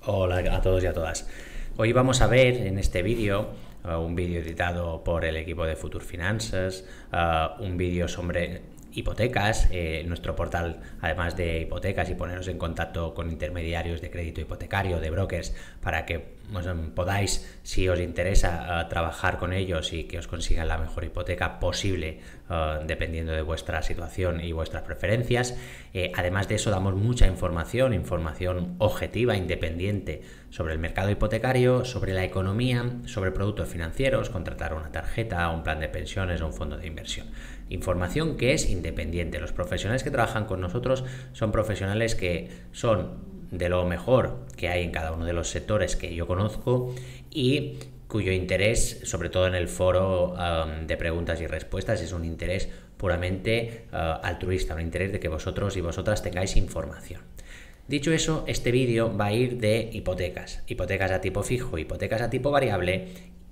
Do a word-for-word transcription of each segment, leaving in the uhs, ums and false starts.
Hola a todos y a todas. Hoy vamos a ver en este vídeo, uh, un vídeo editado por el equipo de Futur Finances, uh, un vídeo sobre hipotecas, eh, nuestro portal, además de hipotecas y poneros en contacto con intermediarios de crédito hipotecario, de brokers, para que pues, podáis, si os interesa, uh, trabajar con ellos y que os consigan la mejor hipoteca posible, uh, dependiendo de vuestra situación y vuestras preferencias. Eh, además de eso, damos mucha información, información objetiva, independiente, sobre el mercado hipotecario, sobre la economía, sobre productos financieros, contratar una tarjeta, un plan de pensiones o un fondo de inversión. Información que es independiente. Los profesionales que trabajan con nosotros son profesionales que son de lo mejor que hay en cada uno de los sectores que yo conozco y cuyo interés, sobre todo en el foro um, de preguntas y respuestas, es un interés puramente uh, altruista, un interés de que vosotros y vosotras tengáis información. Dicho eso, este vídeo va a ir de hipotecas, hipotecas a tipo fijo, hipotecas a tipo variable,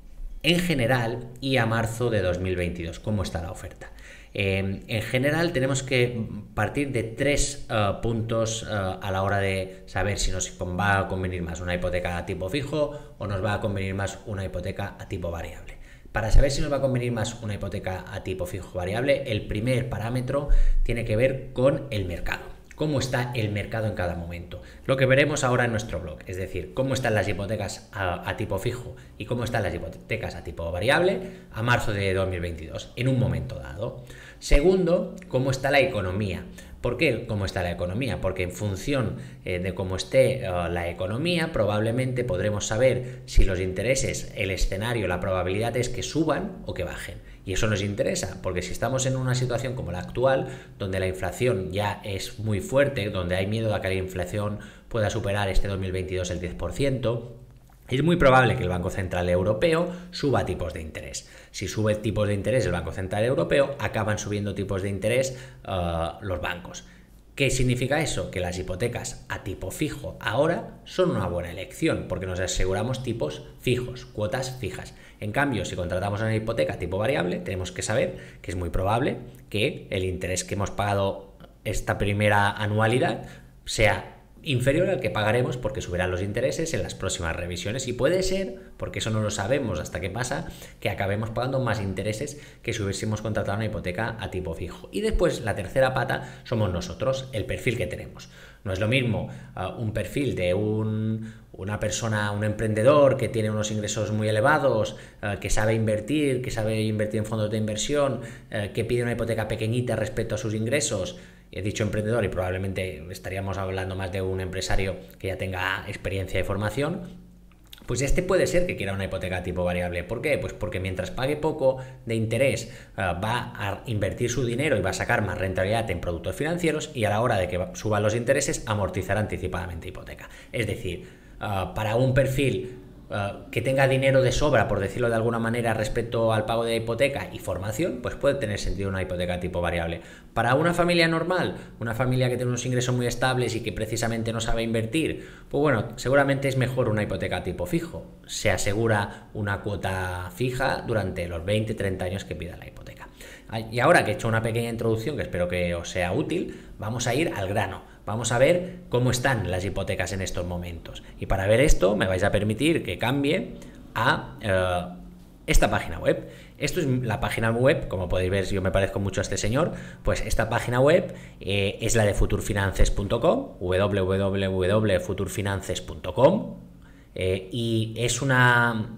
en general y a marzo de dos mil veintidós, cómo está la oferta. Eh, en general tenemos que partir de tres uh, puntos uh, a la hora de saber si nos va a convenir más una hipoteca a tipo fijo o nos va a convenir más una hipoteca a tipo variable. Para saber si nos va a convenir más una hipoteca a tipo fijo o variable, el primer parámetro tiene que ver con el mercado. Cómo está el mercado en cada momento. Lo que veremos ahora en nuestro blog, es decir, cómo están las hipotecas a, a tipo fijo y cómo están las hipotecas a tipo variable a marzo de dos mil veintidós, en un momento dado. Segundo, cómo está la economía. ¿Por qué cómo está la economía? Porque en función eh, de cómo esté uh, la economía, probablemente podremos saber si los intereses, el escenario, la probabilidad es que suban o que bajen. Y eso nos interesa, porque si estamos en una situación como la actual, donde la inflación ya es muy fuerte, donde hay miedo a que la inflación pueda superar este dos mil veintidós el diez por ciento, es muy probable que el Banco Central Europeo suba tipos de interés. Si sube tipos de interés el Banco Central Europeo, acaban subiendo tipos de interés uh, los bancos. ¿Qué significa eso? Que las hipotecas a tipo fijo ahora son una buena elección, porque nos aseguramos tipos fijos, cuotas fijas. En cambio, si contratamos una hipoteca a tipo variable, tenemos que saber que es muy probable que el interés que hemos pagado esta primera anualidad sea inferior al que pagaremos porque subirán los intereses en las próximas revisiones y puede ser, porque eso no lo sabemos hasta qué pasa, que acabemos pagando más intereses que si hubiésemos contratado una hipoteca a tipo fijo. Y después la tercera pata somos nosotros, el perfil que tenemos. No es lo mismo uh, un perfil de un, una persona, un emprendedor que tiene unos ingresos muy elevados, uh, que sabe invertir, que sabe invertir en fondos de inversión, uh, que pide una hipoteca pequeñita respecto a sus ingresos. He dicho emprendedor y probablemente estaríamos hablando más de un empresario que ya tenga experiencia y formación. Pues este puede ser que quiera una hipoteca tipo variable. ¿Por qué? Pues porque mientras pague poco de interés uh, va a invertir su dinero y va a sacar más rentabilidad en productos financieros y a la hora de que suban los intereses amortizará anticipadamente hipoteca. Es decir, uh, para un perfil Uh, que tenga dinero de sobra, por decirlo de alguna manera, respecto al pago de hipoteca y formación, pues puede tener sentido una hipoteca tipo variable. Para una familia normal, una familia que tiene unos ingresos muy estables y que precisamente no sabe invertir, pues bueno, seguramente es mejor una hipoteca tipo fijo. Se asegura una cuota fija durante los veinte treinta años que pida la hipoteca. Y ahora que he hecho una pequeña introducción que espero que os sea útil, vamos a ir al grano. Vamos a ver cómo están las hipotecas en estos momentos. Y para ver esto me vais a permitir que cambie a uh, esta página web. Esto es la página web, como podéis ver, si yo me parezco mucho a este señor, pues esta página web eh, es la de futur finances punto com, w w w punto futur finances punto com, eh, y es una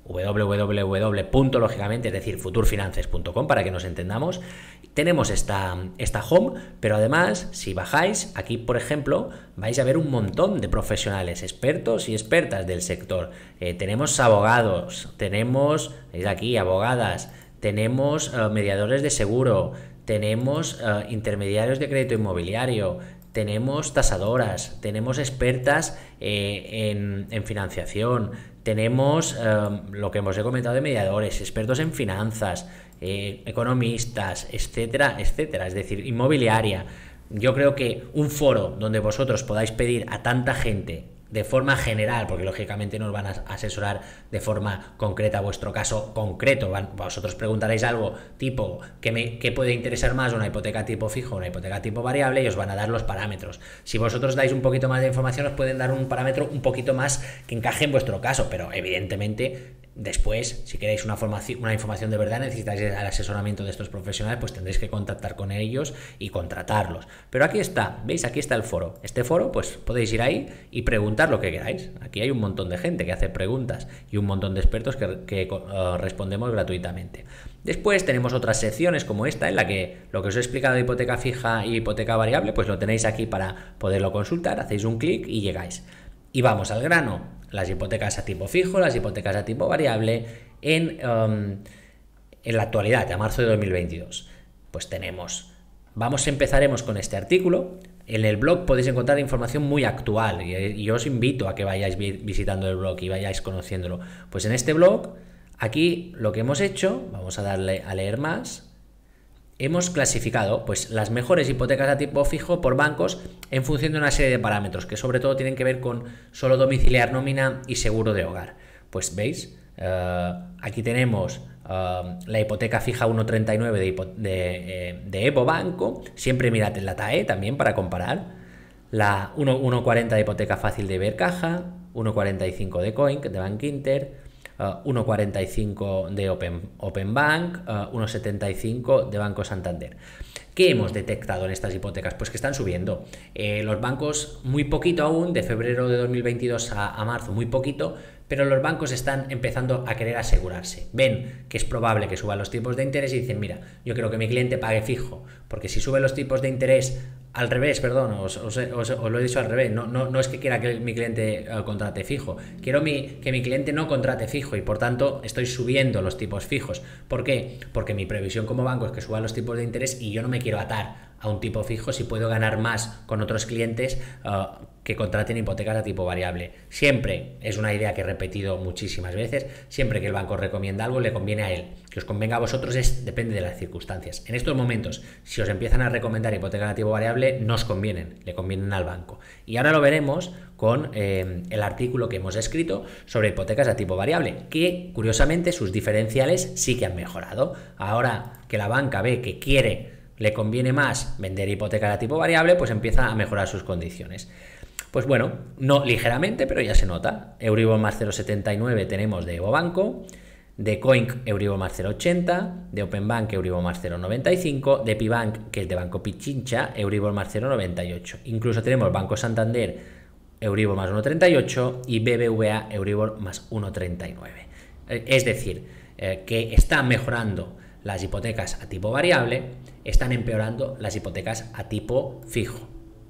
www. Lógicamente, es decir, futur finances punto com para que nos entendamos. Tenemos esta, esta home, pero además, si bajáis, aquí por ejemplo, vais a ver un montón de profesionales, expertos y expertas del sector. Eh, tenemos abogados, tenemos, veis aquí, abogadas, tenemos uh, mediadores de seguro, tenemos uh, intermediarios de crédito inmobiliario, tenemos tasadoras, tenemos expertas eh, en, en financiación, tenemos eh, lo que hemos comentado de mediadores, expertos en finanzas, eh, economistas, etcétera, etcétera, es decir, inmobiliaria. Yo creo que un foro donde vosotros podáis pedir a tanta gente de forma general, porque lógicamente no os van a asesorar de forma concreta a vuestro caso concreto. Vosotros preguntaréis algo tipo, ¿qué, me, qué puede interesar más, una hipoteca tipo fijo o una hipoteca tipo variable? Y os van a dar los parámetros. Si vosotros dais un poquito más de información, os pueden dar un parámetro un poquito más que encaje en vuestro caso, pero evidentemente después, si queréis una, formación, una información de verdad, necesitáis el asesoramiento de estos profesionales, pues tendréis que contactar con ellos y contratarlos. Pero aquí está, ¿veis? Aquí está el foro. Este foro, pues podéis ir ahí y preguntar lo que queráis. Aquí hay un montón de gente que hace preguntas y un montón de expertos que, que uh, respondemos gratuitamente. Después tenemos otras secciones como esta, en la que lo que os he explicado de hipoteca fija y hipoteca variable, pues lo tenéis aquí para poderlo consultar. Hacéis un clic y llegáis. Y vamos al grano. Las hipotecas a tipo fijo, las hipotecas a tipo variable en, um, en la actualidad, a marzo de dos mil veintidós. Pues tenemos, vamos, empezaremos con este artículo. En el blog podéis encontrar información muy actual y, y os invito a que vayáis visitando el blog y vayáis conociéndolo. Pues en este blog, aquí lo que hemos hecho, vamos a darle a leer más. Hemos clasificado pues las mejores hipotecas a tipo fijo por bancos en función de una serie de parámetros que sobre todo tienen que ver con solo domiciliar nómina y seguro de hogar. Pues veis, uh, aquí tenemos uh, la hipoteca fija uno treinta y nueve de, de, eh, de Evo Banco, siempre mirad en la T A E también para comparar, la uno cuarenta de hipoteca fácil de Ibercaja, uno cuarenta y cinco de Coin, de Bank Inter, Uh, uno cuarenta y cinco de Open, Open Bank, uh, uno setenta y cinco de Banco Santander. ¿Qué hemos detectado en estas hipotecas? Pues que están subiendo. Eh, los bancos muy poquito aún, de febrero de dos mil veintidós a, a marzo muy poquito, pero los bancos están empezando a querer asegurarse. Ven que es probable que suban los tipos de interés y dicen, mira, yo quiero que mi cliente pague fijo, porque si suben los tipos de interés al revés, perdón, os, os, os, os lo he dicho al revés, no, no, no es que quiera que mi cliente uh, contrate fijo, quiero mi, que mi cliente no contrate fijo y por tanto estoy subiendo los tipos fijos. ¿Por qué? Porque mi previsión como banco es que suban los tipos de interés y yo no me quiero atar a un tipo fijo si puedo ganar más con otros clientes uh, que contraten hipotecas a tipo variable. Siempre, es una idea que he repetido muchísimas veces, siempre que el banco recomienda algo le conviene a él. Que os convenga a vosotros es, depende de las circunstancias. En estos momentos, si os empiezan a recomendar hipotecas a tipo variable, no os convienen, le convienen al banco. Y ahora lo veremos con eh, el artículo que hemos escrito sobre hipotecas a tipo variable, que curiosamente sus diferenciales sí que han mejorado. Ahora que la banca ve que quiere, le conviene más vender hipotecas a tipo variable, pues empieza a mejorar sus condiciones. Pues bueno, no ligeramente, pero ya se nota. Euribor más cero coma setenta y nueve tenemos de Evo Banco, de Coin Euribor más cero coma ochenta, de Open Bank Euribor más cero coma noventa y cinco, de Pibank, que es de Banco Pichincha, Euribor más cero coma noventa y ocho. Incluso tenemos Banco Santander Euribor más uno coma treinta y ocho y B B V A Euribor más uno coma treinta y nueve. Es decir, eh, que están mejorando las hipotecas a tipo variable, están empeorando las hipotecas a tipo fijo.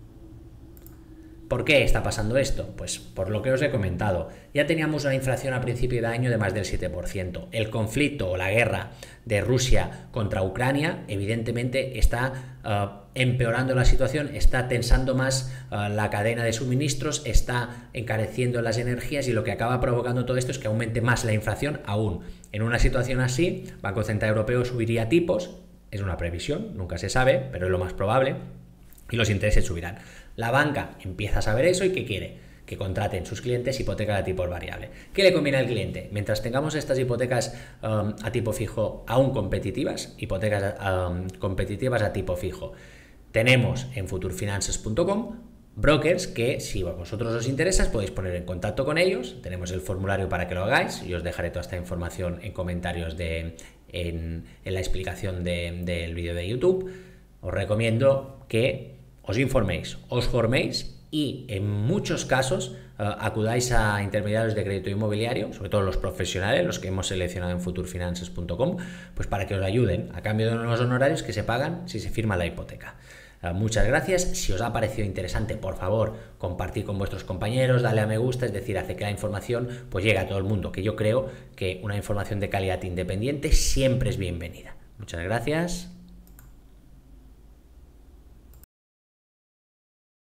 ¿Por qué está pasando esto? Pues por lo que os he comentado. Ya teníamos una inflación a principio de año de más del siete por ciento. El conflicto o la guerra de Rusia contra Ucrania evidentemente está uh, empeorando la situación, está tensando más uh, la cadena de suministros, está encareciendo las energías y lo que acaba provocando todo esto es que aumente más la inflación aún. En una situación así, Banco Central Europeo subiría tipos, es una previsión, nunca se sabe, pero es lo más probable, y los intereses subirán. La banca empieza a saber eso y ¿qué quiere? Que contraten sus clientes hipotecas a tipo variable. ¿Qué le conviene al cliente? Mientras tengamos estas hipotecas um, a tipo fijo aún competitivas, hipotecas um, competitivas a tipo fijo, tenemos en future finances punto com brokers que, si a vosotros os interesa, podéis poner en contacto con ellos. Tenemos el formulario para que lo hagáis y os dejaré toda esta información en comentarios de, en, en la explicación de, del vídeo de YouTube. Os recomiendo que os informéis, os forméis y en muchos casos uh, acudáis a intermediarios de crédito inmobiliario, sobre todo los profesionales, los que hemos seleccionado en future finances punto com, pues para que os ayuden a cambio de unos honorarios que se pagan si se firma la hipoteca. Uh, muchas gracias. Si os ha parecido interesante, por favor, compartid con vuestros compañeros, dale a me gusta, es decir, hace que la información pues llegue a todo el mundo, que yo creo que una información de calidad independiente siempre es bienvenida. Muchas gracias.